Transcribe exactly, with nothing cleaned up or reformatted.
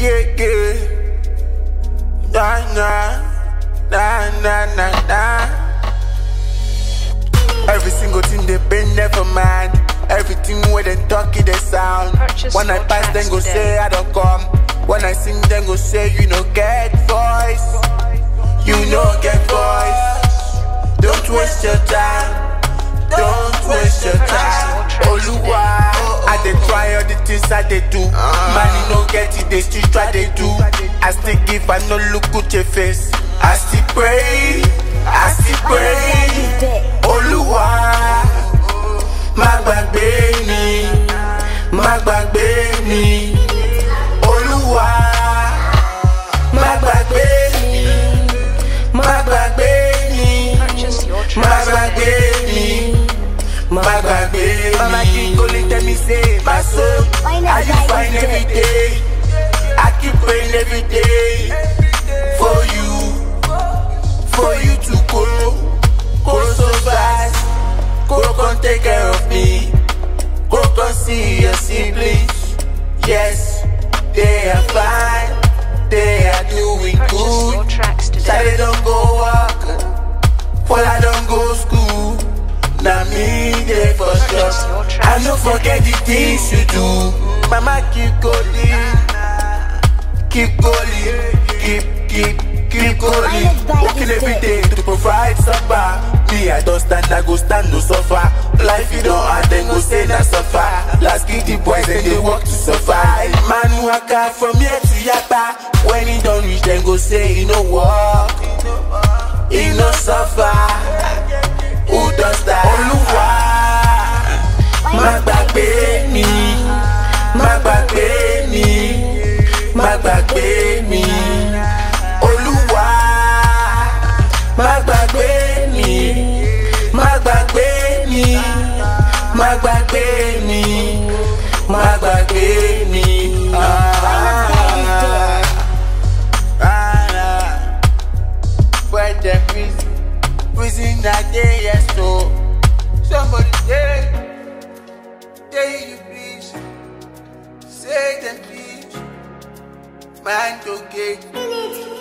yeah, yeah. Nah, nah, nah, nah, nah, nah. Every single thing they been, never mind. Everything where they talk it, they sound. Purchase when I pass, then go today. Say I don't come. When I sing, then go say you no get voice. You no get voice. Don't waste your time. Don't waste your time. OLUWA, I dey try all the things I dey do. Man, you no get it, they still try they do. I still give, I no look at your face. I still pray, I still pray. OLUWA, má gbàgbé mi, má gbàgbé mi. OLUWA, má gbàgbé mi, má gbàgbé mi, má gbàgbé mi. Mama keep calling, tell me say, my soul, are you fine every day? I keep praying every day for you, for you to go, go so fast, go come take care of me, go come see your siblings. Yes, they are fine, they are doing good. Charlie don't go work, Paula don't go school. Now me there for sure. I don't forget the things you do. Mama keep going, keep going, keep, keep, keep going. Working every day to provide supper. Me I don't stand, I go stand no suffer. Life you don't hard, then go say na suffer. Last give the boys and they work to survive. Man waka from here to Yapa. When he don't reach, then go say he no work, he no suffer. Who does that? OLUWA, má gbàgbé mi, má gbàgbé mi, má gbàgbé mi. OLUWA, má gbàgbé mi, má gbàgbé mi, má gbàgbé mi, má gbàgbé mi. Ah, ah, when the reason, reason that day, yes, so somebody say, say you please, say them please, man to get.